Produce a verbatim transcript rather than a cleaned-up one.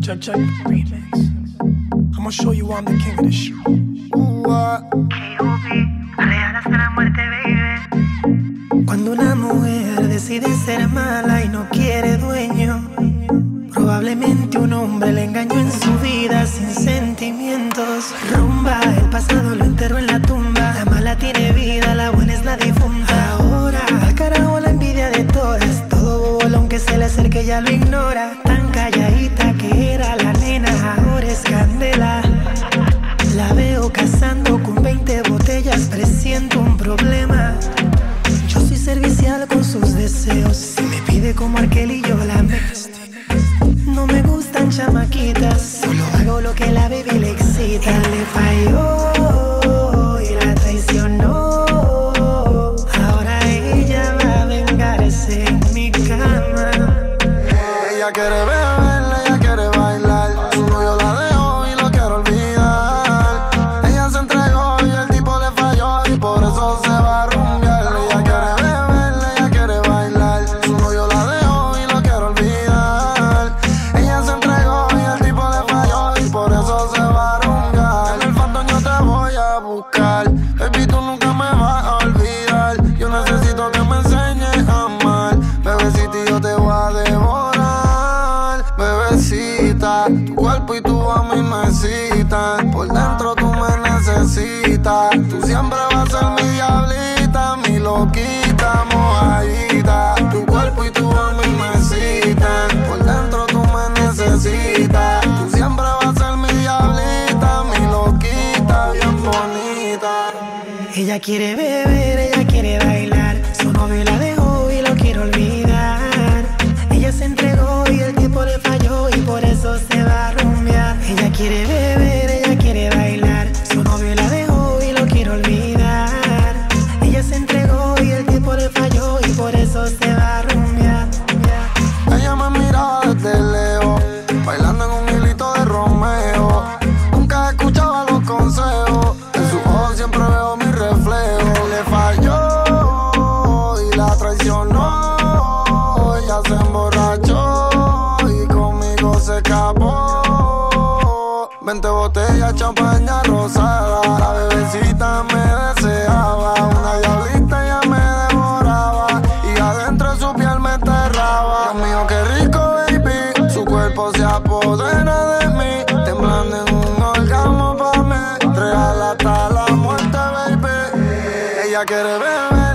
Check, check, remix. I'ma show you I'm the king of this shit. Ooh, uh. Real hasta la muerte, baby. Cuando una mujer decide ser mala y no quiere dueño, probablemente un hombre le engañó en su vida sin sentimientos. Rumba, el pasado lo enterró en la tumba. La mala tiene vida, la buena es la difunta. Ahora, al carajo la envidia de todas. Todo bobolón que se le acerque ya lo ignora. Tan calladita que era la nena, ahora es candela. La veo cazando con veinte botellas, presiento un problema. Yo soy servicial con sus deseos. Si me pide como Arkel y yo la mezclo. No me gustan chamaquitas, solo hago lo que la baby le excita. Él le falló y la traicionó. Ahora ella va a vengarse en mi cama. Ella quiere beber, ella quiere bailar. Su novio la dejó y lo quiere olvidar. Ella se entregó y el tipo le falló y por eso se va a rumbear. Ella quiere beber, ella quiere bailar. Su novio la dejó y lo quiere olvidar. Ella se entregó y el tipo le falló y por eso se va a rumbear. En el fandom yo te voy a buscar. Baby, tú nunca me vas a olvidar. Yo necesito que me enseñes a amar. Bebecita, yo te voy a devorar. Bebecita, tu cuerpo y tu a mí me citan. Por dentro tú me necesitas. Tú siempre vas a ser mi diablita, mi loquita, mojadita. Tu cuerpo y tu a mí me citan. Por dentro tú me necesitas. Tú siempre vas a ser mi diablita, mi loquita, bien bonita. Ella quiere beber, ella quiere bailar. Su novio la dejó y lo quiere olvidar. Ella se entregó y el tipo le falló y por eso se va a rumbear. Ella quiere beber, ella quiere bailar. Su novio la dejó y lo quiere olvidar. Ella se entregó y el tipo le falló y por eso se va a rumbear. Ella me miraba desde lejos, bailando en un hilito de Romeo. Nunca escuchaba los consejos, en sus ojos siempre veo mi reflejo. Le falló y la traicionó. Ella se emborrachó y conmigo se escapó. Veinte botellas, champaña rosada. La bebecita me deseaba. Una diablita ella me devoraba y adentro de su piel me enterraba. Dios mío, qué rico, baby. Su cuerpo se apodera de mí, temblando en un orgasmo pa' mí. Real hasta la muerte, baby. Ella quiere beber.